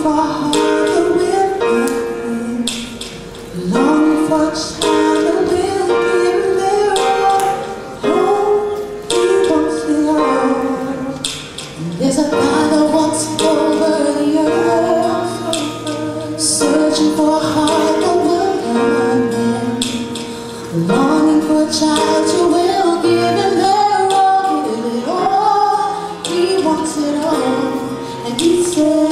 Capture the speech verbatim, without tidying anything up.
for a heart that will not win, longing for a child that will give their all. Oh, he wants it all. And there's a God that walks over the earth, searching for a heart that will not win, longing for a child who will give him their all, give it all. He wants it all, and he said